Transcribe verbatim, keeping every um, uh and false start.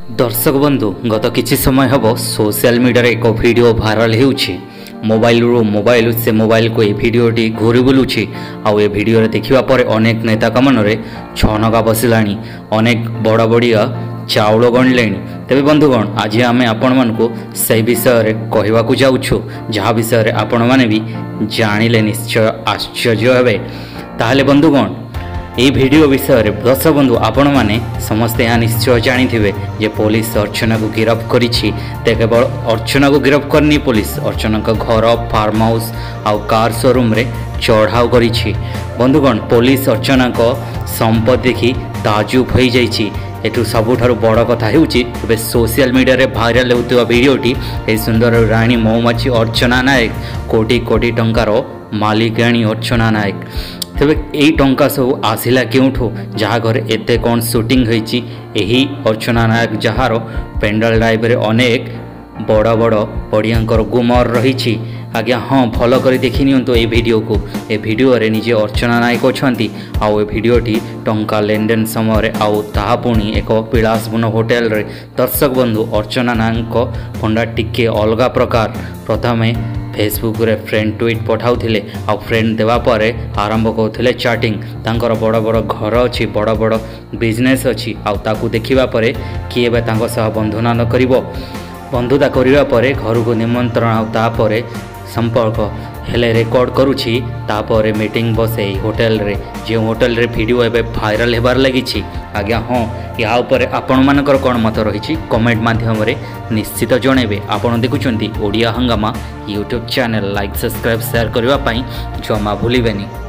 दर्शक बंधु गत किछि समय हम सोशल मीडिया एक वीडियो भाइराल होउछि। मोबाइल रू मोबाइल से मोबाइल को ये भिडटी घूरी बुलूछि। आउ ए भिडियो देखिबा परे अनेक नेता मन रे छनगा बसिलाणी, अनेक बड़ बड़िया चाउल गणिलेणी। तेबे बंधुगण आज आम आपण मानकु से विषय कहवाकू जाउछु, जहाँ विषय आपण माने भी जानिले निश्चय आश्चर्य हेबे। ताहले बंधुगण ये वीडियो विषय रे दर्शक बंधु आपण माने समस्ते यहाँ निश्चय जानिथिबे जे पुलिस अर्चना को गिरफ्त करिछि। ते केवल अर्चना को गिरफ्त करनी, पुलिस अर्चना का घर, फार्म हाउस आउ कार शोरूम रे चढ़ाऊ करिछि। बंधुगण पुलिस अर्चना को संपत्ति देखि ताजुब हो जाइछि। एठू सबुठारु बड़ कथा हेउछि एबे सोशल मीडिया रे भाइराल होउतबा भिडियोटी ए सुंदर रानी मौमाछी अर्चना नायक, कोटी कोटी टंकार मालिकाणी अर्चना नायक। तेबे यही टंका सब आसिला केउठू, जहाँ घर एते कौन शूटिंग होइछि एही अर्चना नायक जहार पेंडल ड्राइव रे अनेक बड़ बड़ पड़ियांकर गुमर रही। आज्ञा हाँ भल कर देखि नियंतु ए वीडियो को। ए वीडियो रे निजे अर्चना नायक अछंती। आउ ए वीडियोटी टंका लेनदेन समय आउ ताहा पुणी एक विलासपूर्ण होटेल रे। दर्शक बंधु अर्चना नायक फंडा टिके अलगा प्रकार। प्रथमे फेसबुक रे फ्रेंड ट्वीट पठाउथिले, आ फ्रेंड देवा परे आरंभ करथिले चैटिंग। तांकर बड़ बड़ घर अछि, बड़ बड़ बिजनेस अछि। आ ताकू देखिबा परे किए बे तांको सह बंधुना न करिवो। बंधुता करिवा परे घर को निमंत्रण आ तापरे संपर्क हेले रेकर्ड करुछि। तापरे मीटिंग बसे होटेल रे, जे होटेल रे वीडियो एबे भाइराल हेबार लागिछि। आज्ञा हाँ या उपरे आपण मानकर कोन मत रहिछि कमेंट माध्यम रे निश्चित जणेबे। आपण देखुचंती Odia Hungama YouTube channel, like subscribe share करबा पई जमा भूलिबेनी।